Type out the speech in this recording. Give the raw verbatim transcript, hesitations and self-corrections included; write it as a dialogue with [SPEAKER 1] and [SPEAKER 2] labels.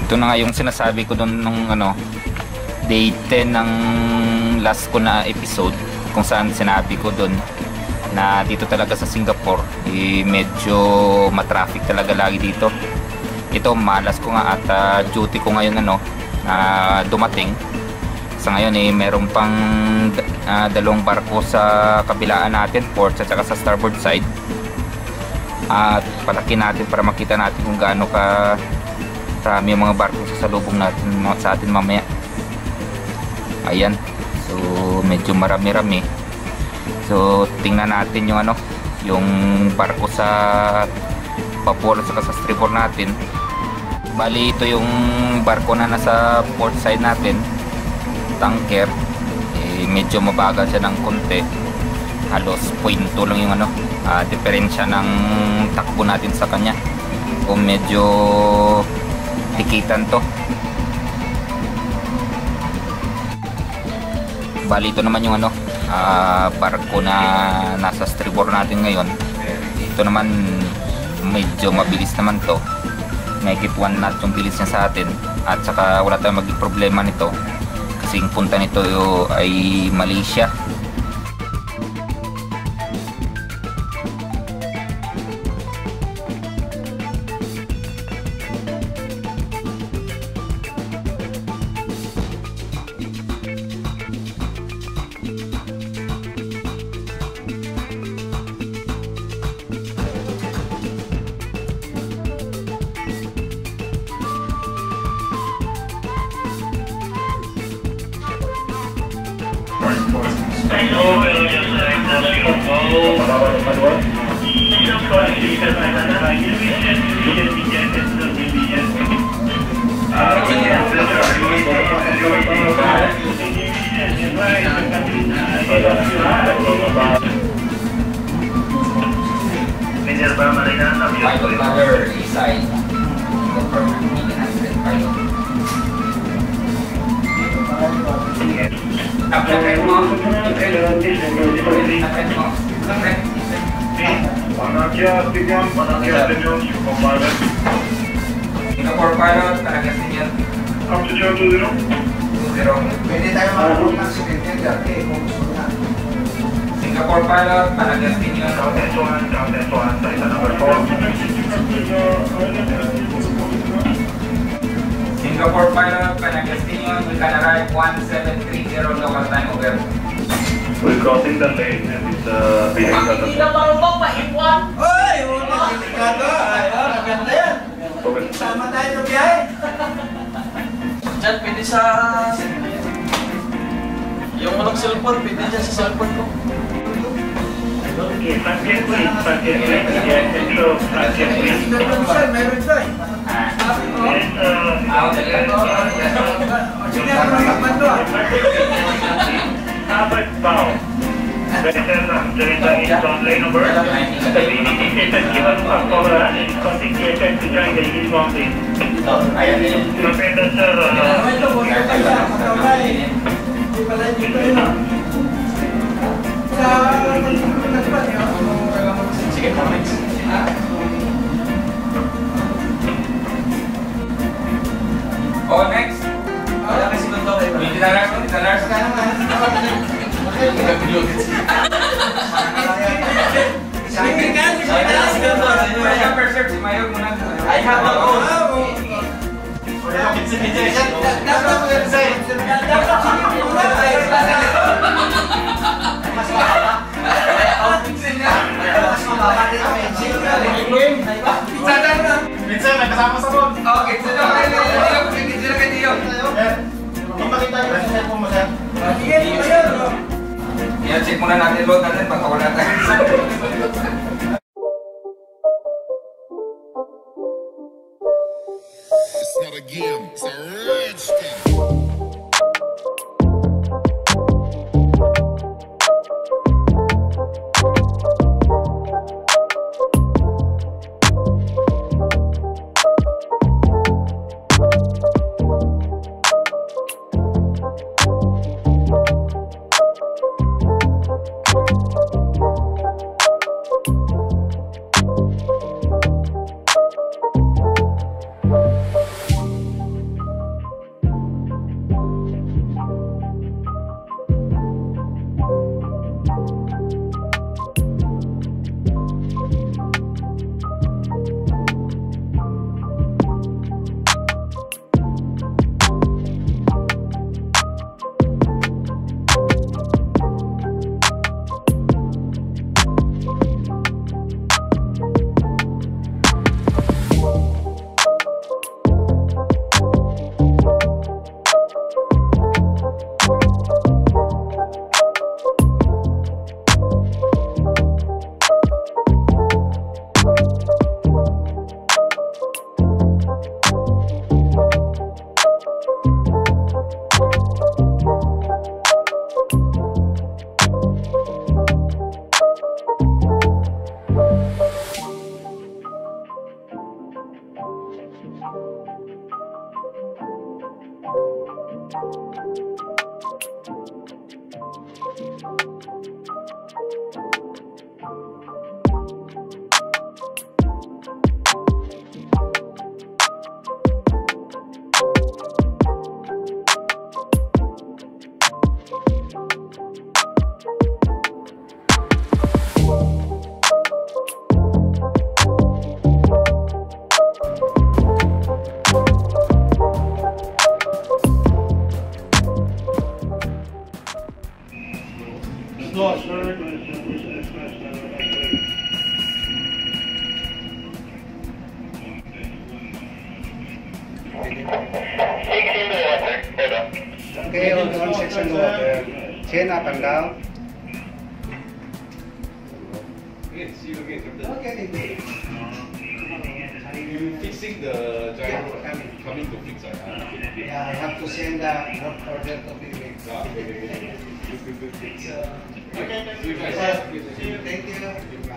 [SPEAKER 1] ito na nga yung sinasabi ko doon nung ano, day ten ng last ko na episode, kung saan sinabi ko doon na dito talaga sa Singapore eh, medyo matraffic talaga lagi dito. Ito malas ko nga at uh, duty ko ngayon ano na uh, dumating sa ngayon eh meron pang uh, dalawang barko sa kabilaan natin, port at saka sa starboard side, at palaki natin para makita natin kung gaano ka marami yung mga barko sa salubong natin sa atin mamaya. Ayan, so medyo marami-rami. So tingnan natin yung ano, yung barko sa vapor at saka sa stribor natin. Bali ito yung barko na nasa port side natin, tanker. Eh, medyo mabagal siya ng konti, halos point two lang yung ano, uh, diferensya ng takbo natin sa kanya. Kung medyo tikitan to. Bali ito naman yung ano, uh, barko na nasa stribor natin ngayon. Ito naman medyo mabilis naman to, mahigit one knot yung bilis niya sa atin, at saka wala tayong maging problema nito kasi yung punta nito ay Malaysia.
[SPEAKER 2] Singapore pilot, Kanagasin yan. Up to zero two zero. two zero. Pwede tayo marunong ng security dati kung gusto na. Singapore pilot, Kanagasin yan. Countess one, Countess one, site number four. Singapore pilot, Kanagasin yan. We can arrive one seven three zero local time over. We're crossing the lane and it's uh, being done.
[SPEAKER 3] Hindi na marunong ma-iwan.
[SPEAKER 2] Oy! Wala! Delikado! Ayun, maganda yan. Sama tayo sa biyahe.
[SPEAKER 3] Diyan, pwede sa... Yung walang cellphone, pwede dyan sa cellphone ko.
[SPEAKER 2] Okay, Frankie, please. Frankie, please. Yes, intro. Frankie, please.
[SPEAKER 3] Meron siya, meron siya.
[SPEAKER 2] Yes, uh... Harbour bound. Vessel during the eastbound lane over. The V D T station given a cover and is constituted to join the eastbound lane. Prepare sir.
[SPEAKER 3] Sige, comments.
[SPEAKER 1] Oh, next.
[SPEAKER 3] Wala kasi nung to kayo.
[SPEAKER 1] Hindi na lars, hindi na lars.
[SPEAKER 3] I have the goal.
[SPEAKER 2] Minsan, may kasama sa road.
[SPEAKER 3] Okay, so na kayo. Hindi sila kayo diyo.
[SPEAKER 2] Hindi makita yung presensya po mo, sir.
[SPEAKER 1] Yan, check muna natin load natin baka wala tayo.
[SPEAKER 4] It's not a game, it's a rich thing.
[SPEAKER 5] Okay, on one section water. Chain up and down.
[SPEAKER 6] Again, see you again, Captain.
[SPEAKER 5] Okay.
[SPEAKER 6] You fixing the gyro,
[SPEAKER 5] Yeah, coming.
[SPEAKER 6] coming to fix it. Ah, okay.
[SPEAKER 5] Yeah, I have to send the work order to Pimik.
[SPEAKER 6] Ah, okay, okay, okay. Good, good, good.
[SPEAKER 5] So,
[SPEAKER 6] Okay, see you guys.
[SPEAKER 5] thank you.